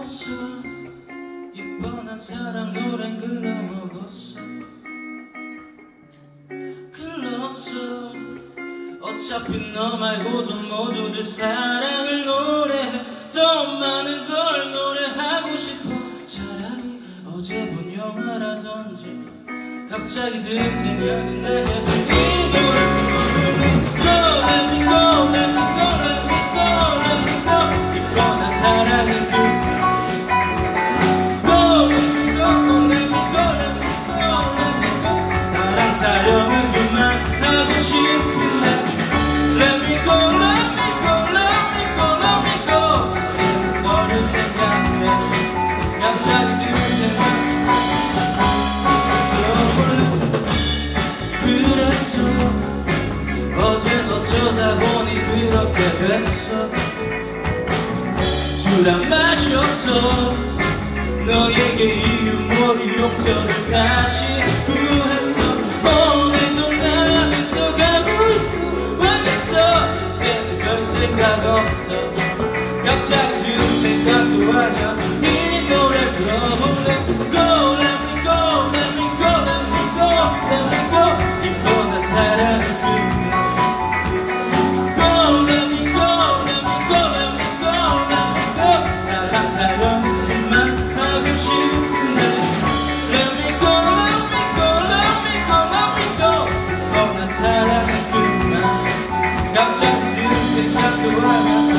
글렀어 이번한 사랑 노래는 글러먹었어 글렀어 어차피 너 말고도 모두들 사랑을 노래해 더 많은 걸 노래하고 싶어 차라리 어제 본 영화라든지 갑자기 든 생각이 나게 이 노래 Let me go, let me go, let me go, let me go 이번한 사랑은 Go, let me go, let me go, let me go, let me go 나랑 타령은 그만하고 싶은데 Let me go, let me go, let me go, let me go 지금 너를 생각해 갑자기 든 생각 그랬어 어젠 어쩌다 보니 그렇게 됐어 술 안 마셨어 너에게 이유 모를 용서를 다시 구했어 오늘도 나는 또 가고 있어 왜겠어 이제는 별 생각 없어 갑자기 든 생각도 아냐 이 노래 불러볼래 Go let me go let me go let me go let me go 이번한 사랑은 끝내 Go let me go let me go let me go let me go 사랑하려는 그만하고 싶은데 Let me go let me go let me go let me go 이번한 사랑은 끝내 갑자기 든 생각도 하나